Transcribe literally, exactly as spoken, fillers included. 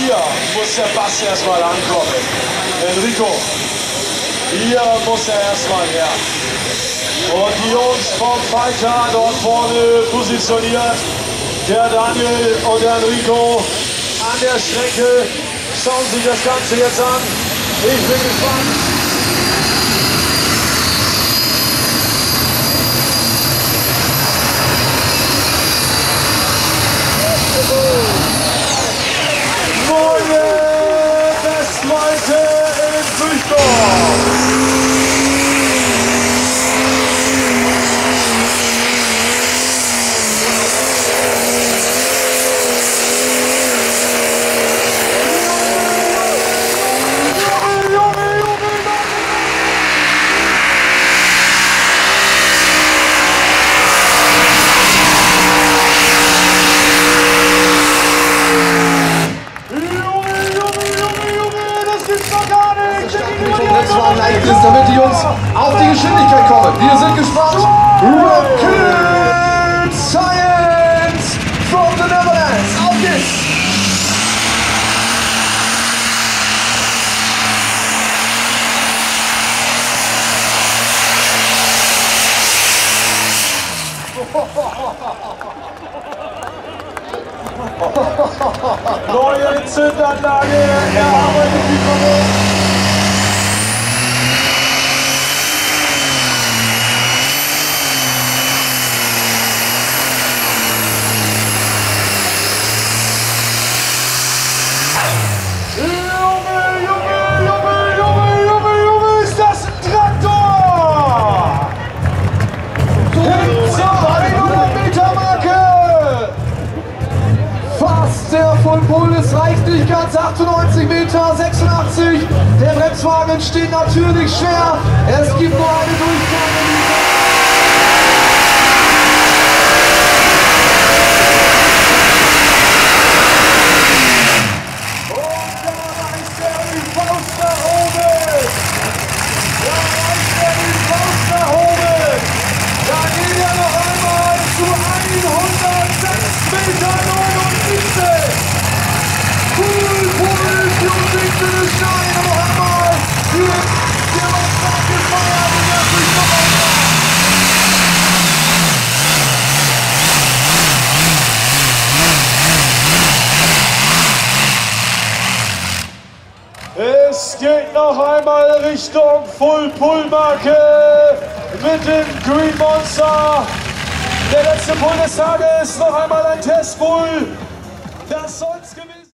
hier muss der Bass erstmal ankommen. Enrico, hier muss er erstmal her. Und die Jungs vom Fighter dort vorne positioniert. Der Daniel und der Enrico an der Strecke. Schauen sich das Ganze jetzt an. Ich bin gespannt. Neue Westleute in Düsseldorf. Damit die Jungs auf die Geschwindigkeit kommen. Wir sind gespannt. Rocket Science from the Netherlands. Auf geht's! Neue Zündanlage erarbeitet die Kollegen. Der Vollpuls reicht nicht ganz, achtundneunzig Meter, sechsundachtzig. Der Bremswagen steht natürlich schwer. Es gibt nur eine Durchfahrt. Es geht noch einmal Richtung Full-Pull-Marke mit dem Green Monster. Der letzte Pull des Tages, noch einmal ein Testpull. Das soll's gewesen sein.